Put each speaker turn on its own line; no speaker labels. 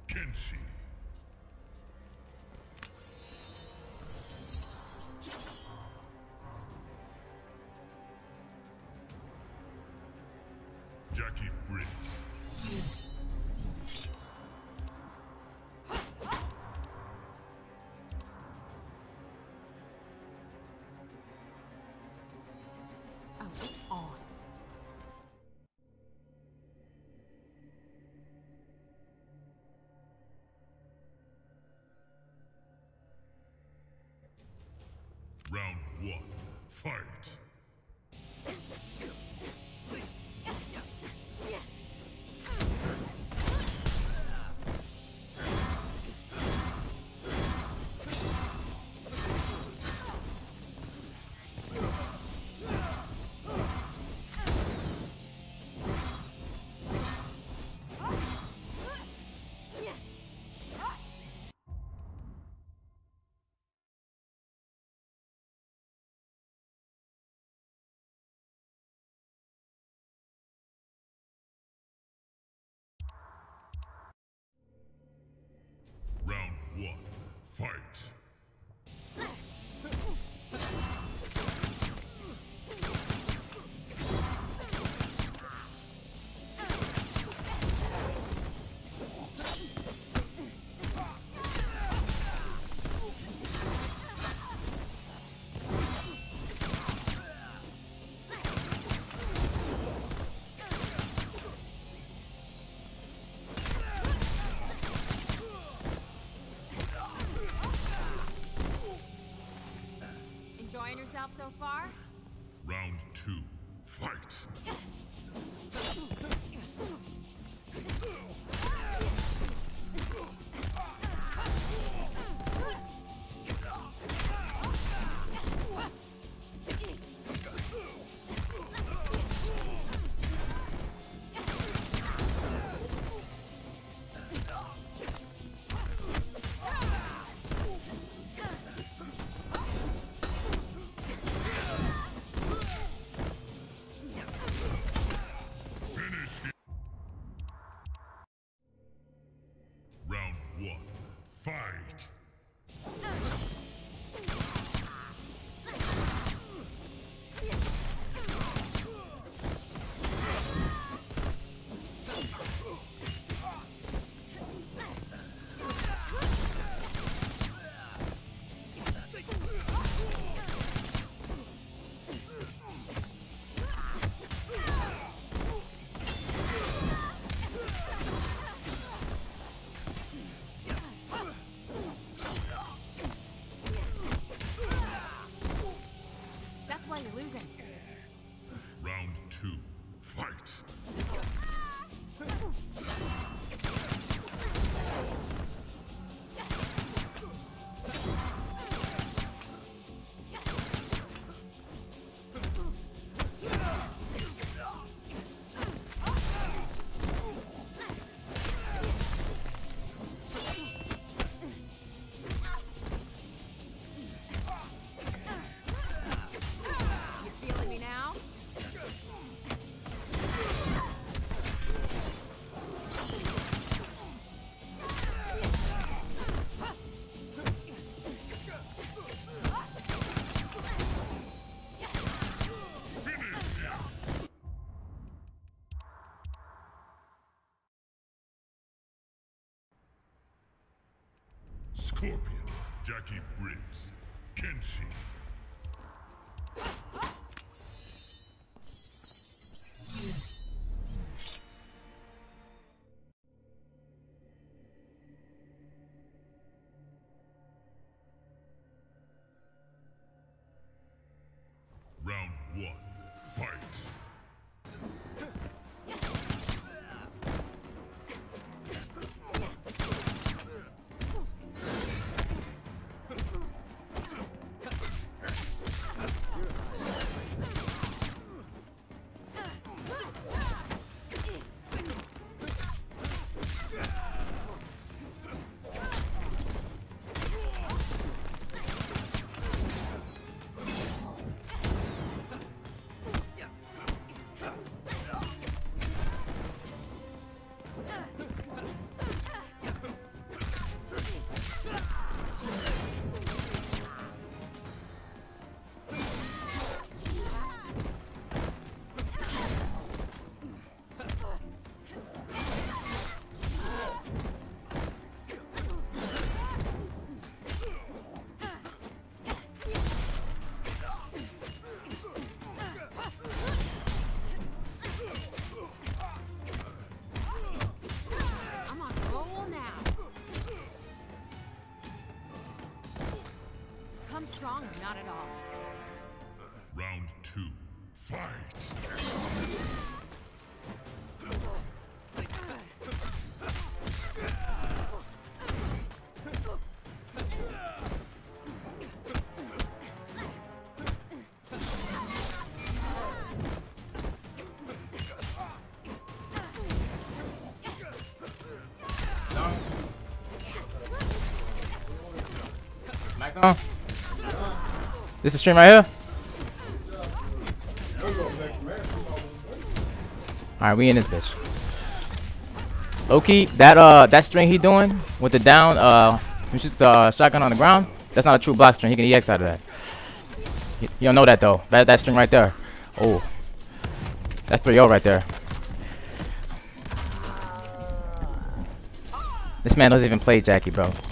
Kenshi. Jackie Briggs.
Oh, it's on.
Round 1. Fight. Round 1. Fight.
Enjoying yourself so far?
Round 2. Fight. Finish him. Round 1. Fight.
That's why you're losing.
Round 2. Fight.
You feeling me now?
Finish him. Scorpion. Jackie Briggs. Kenshi. Round 1. Fight. 2, fight!
Max on. This is stream right here. All right, we in this bitch. Low-key, that string he doing with the down, he shoots the shotgun on the ground. That's not a true block string. He can EX out of that. You don't know that though. That string right there. Oh, that's 3-0 right there. This man doesn't even play Jackie, bro.